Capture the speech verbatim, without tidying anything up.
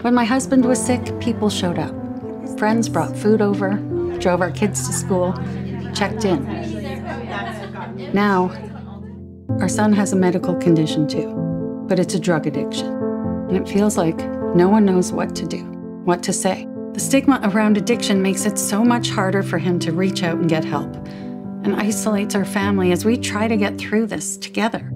When my husband was sick, people showed up. Friends brought food over, drove our kids to school, checked in. Now, our son has a medical condition too, but it's a drug addiction. And it feels like no one knows what to do, what to say. The stigma around addiction makes it so much harder for him to reach out and get help, and isolates our family as we try to get through this together.